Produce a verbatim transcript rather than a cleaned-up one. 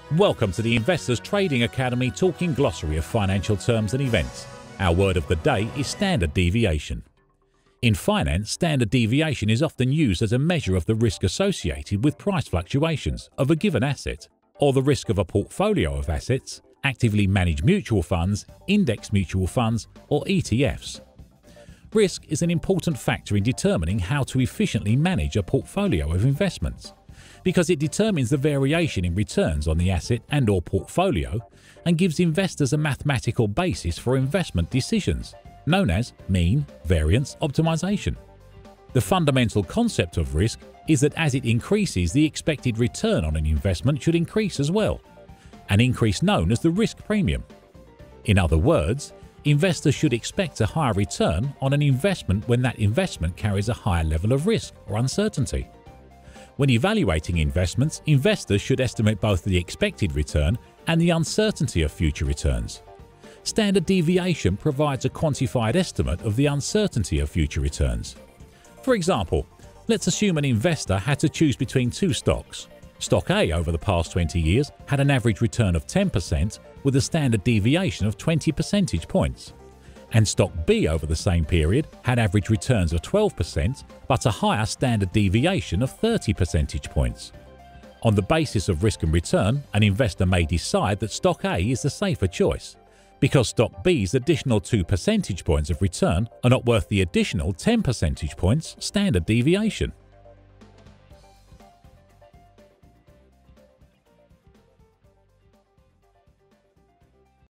Welcome to the Investors Trading Academy talking glossary of financial terms and events. Our word of the day is standard deviation. In finance, standard deviation is often used as a measure of the risk associated with price fluctuations of a given asset, or the risk of a portfolio of assets, actively managed mutual funds, index mutual funds, or E T Fs. Risk is an important factor in determining how to efficiently manage a portfolio of investments, because it determines the variation in returns on the asset and or portfolio and gives investors a mathematical basis for investment decisions, known as mean-variance optimization. The fundamental concept of risk is that as it increases, the expected return on an investment should increase as well, an increase known as the risk premium. In other words, investors should expect a higher return on an investment when that investment carries a higher level of risk or uncertainty. When evaluating investments, investors should estimate both the expected return and the uncertainty of future returns. Standard deviation provides a quantified estimate of the uncertainty of future returns. For example, let's assume an investor had to choose between two stocks. Stock A over the past twenty years had an average return of ten percent with a standard deviation of twenty percentage points. And stock B over the same period had average returns of twelve percent but a higher standard deviation of thirty percentage points. On the basis of risk and return, an investor may decide that stock A is the safer choice, because stock B's additional two percentage points of return are not worth the additional ten percentage points standard deviation.